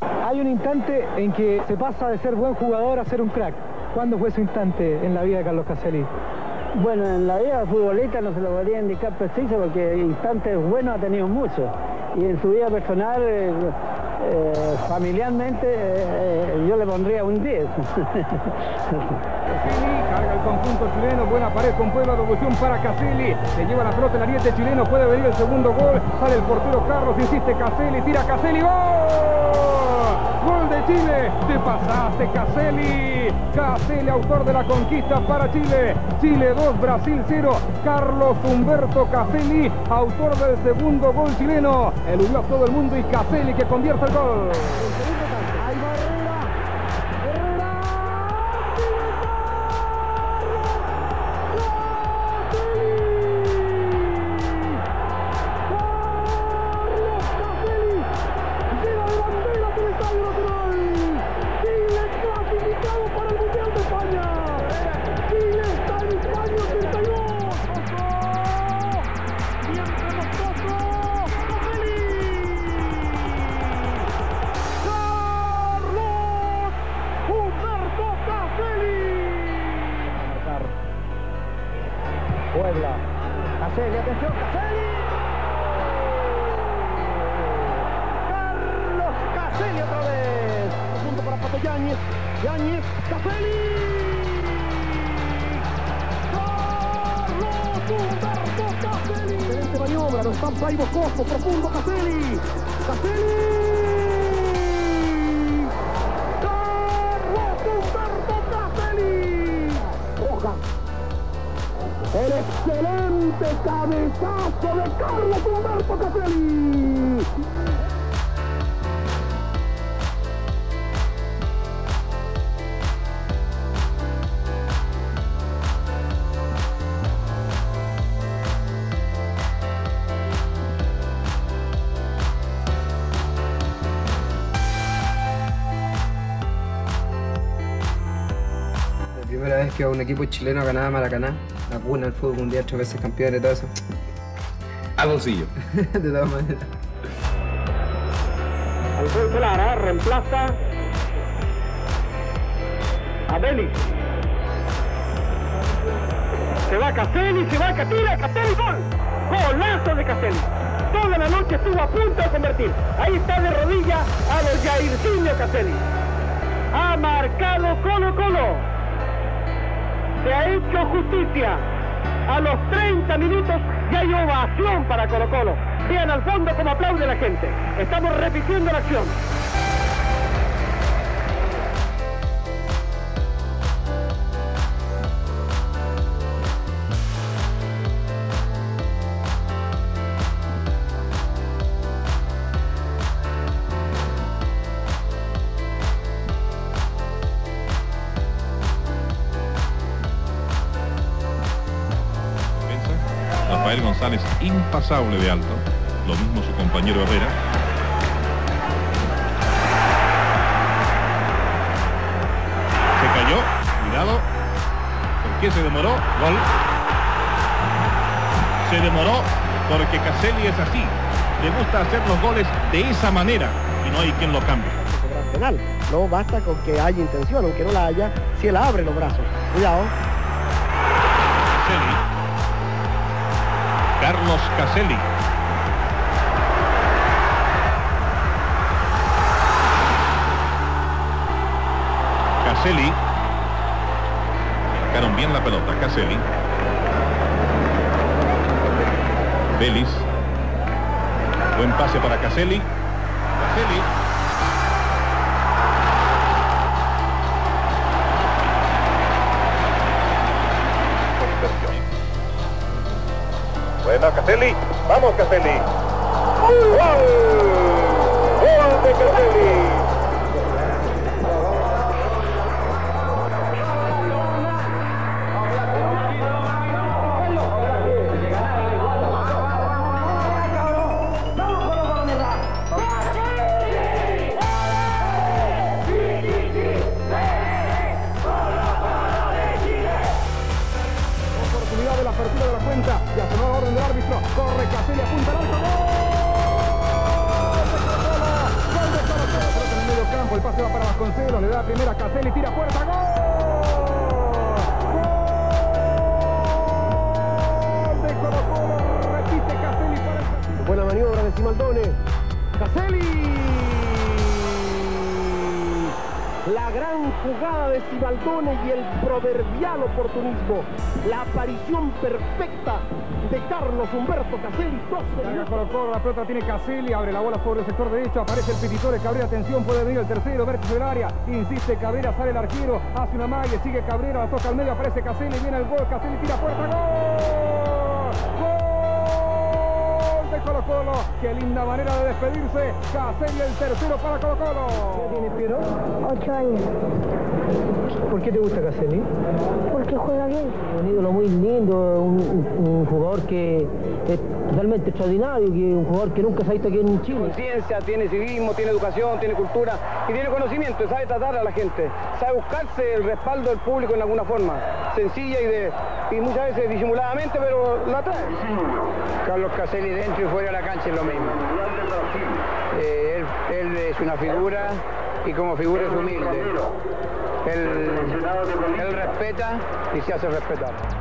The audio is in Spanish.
Hay un instante en que se pasa de ser buen jugador a ser un crack. ¿Cuándo fue ese instante en la vida de Carlos Caselli? Bueno, en la vida de futbolista no se lo podría indicar preciso porque instantes buenos ha tenido muchos. Y en su vida personal, familiarmente, yo le pondría un 10. Caselli carga el conjunto chileno, buena pared con Puebla, devolución para Caselli, se lleva la pelota el ariete chileno, puede venir el segundo gol, sale el portero Carlos, insiste Caselli, tira Caselli, ¡gol! ¡Gol de Chile! ¡Te pasaste, Caselli! Caselli, autor de la conquista para Chile. Chile 2, Brasil 0. Carlos Humberto Caselli, autor del segundo gol chileno. Eludió a todo el mundo y Caselli que convierte el gol. Puebla. Caselli, atención, Caselli. Carlos Caselli otra vez. Punto para Pato Yáñez. Yáñez, Caselli. Carlos Humberto Caselli. Excelente maniobra, lo estampa ahí Boscoso, profundo Caselli. Caselli. Carlos Humberto Caselli. Roja. El excelente cabezazo de Carlos Humberto Caselli. La primera vez que un equipo chileno ganaba Maracaná, la cuna del fútbol mundial, 3 veces campeón y todo eso. A bolsillo. De todas maneras. Alfonso Lara reemplaza a Vélez. Se va Caselli, se va Catira, Caselli, gol. Golazo de Caselli. Toda la noche estuvo a punto de convertir. Ahí está de rodilla a los Jairzinho Caselli. Ha marcado Colo-Colo. Se ha hecho justicia. A los 30 minutos ya hay ovación para Colo-Colo. Vean al fondo cómo aplaude la gente. Estamos repitiendo la acción. Rafael González impasable de alto, lo mismo su compañero Herrera. Se cayó, cuidado, ¿por qué se demoró? Gol. Se demoró porque Caselli es así, le gusta hacer los goles de esa manera y no hay quien lo cambie. Penal. No basta con que haya intención, aunque no la haya, si él abre los brazos. Cuidado. Caselli. Carlos Caselli. Caselli. Marcaron bien la pelota. Caselli. Vélez. Buen pase para Caselli. Caselli. Bueno, Caselli, vamos Caselli. ¡Gol! ¡Gol de Caselli! De la apertura de la cuenta, ya sonó la orden del árbitro, corre Caselli, apunta al arco, ¡gol! ¡Gol de Colo-Colo! ¡Gol de Colo-Colo! campo, el pase va para Vasconcelos, le da primera a Caselli, tira puerta, ¡gol! ¡Gol de Colo-Colo! Repite Caselli para el partido. Buena maniobra de Simaldone. Caselli. La gran jugada de Simaldone y el proverbial oportunismo. La aparición perfecta de Carlos Humberto Caselli. 12 Carga Colo-Colo, la pelota tiene Caselli, abre la bola sobre el sector derecho, aparece el Pititore, Cabrera, atención, puede venir el tercero, vértice del área, insiste Cabrera, sale el arquero, hace una mague, sigue Cabrera, la toca al medio, aparece Caselli, viene el gol, Caselli tira puerta, ¡gol! ¡Gol de Colo-Colo! ¡Qué linda manera de despedirse! Caselli el tercero para Colo-Colo. ¿Qué tiene Piero? 8 años. ¿Por qué te gusta Caselli? Porque juega bien. Un ídolo muy lindo, un jugador que es totalmente extraordinario, un jugador que nunca se ha visto aquí en Chile. Conciencia, tiene civismo, tiene educación, tiene cultura y tiene conocimiento, sabe tratar a la gente, sabe buscarse el respaldo del público en alguna forma, sencilla y muchas veces disimuladamente, pero la trae. Carlos Caselli dentro y fuera de la cancha es lo mismo. Él es una figura y como figura es humilde. Él respeta y se hace respetar.